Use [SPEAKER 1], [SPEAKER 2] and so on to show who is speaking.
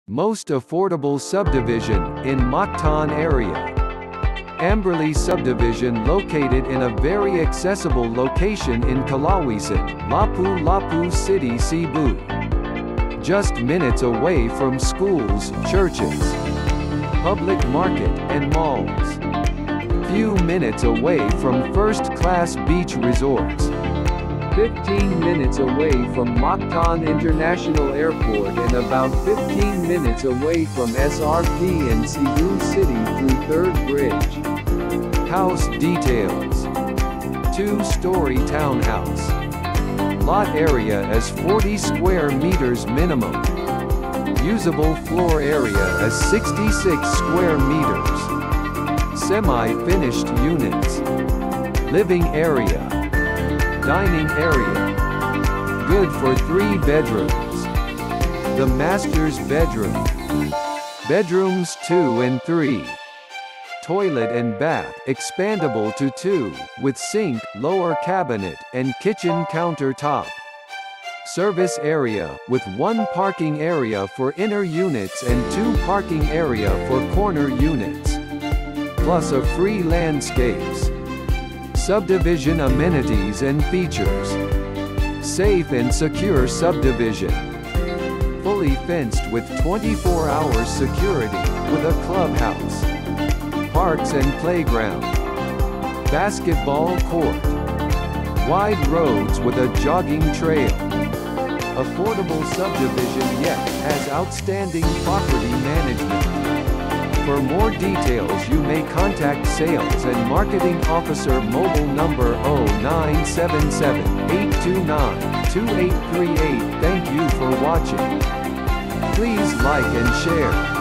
[SPEAKER 1] Most affordable subdivision in Mactan area. Amberley Subdivision located in a very accessible location in Calawisan, Lapu-Lapu City, Cebu. Just minutes away from schools, churches, public market and malls. Few minutes away from first-class beach resorts. 15 minutes away from Mactan International Airport and about 15 minutes away from SRP and Cebu City through 3rd Bridge. House details. 2-story townhouse. Lot area is 40 square meters minimum. Usable floor area is 66 square meters. Semi-finished units. Living area. Dining area. Good for 3 bedrooms. The master's bedroom. Bedrooms 2 and 3. Toilet and bath expandable to 2, with sink, lower cabinet, and kitchen countertop. Service area, with 1 parking area for inner units and 2 parking area for corner units. Plus a free landscapes. Subdivision amenities and features. Safe and secure subdivision. Fully fenced with 24-hour security, with a clubhouse. Parks and playground. Basketball court. Wide roads with a jogging trail. Affordable subdivision yet has outstanding property management. For more details you may contact Sales and Marketing Officer mobile number 0977-829-2838. Thank you for watching. Please like and share.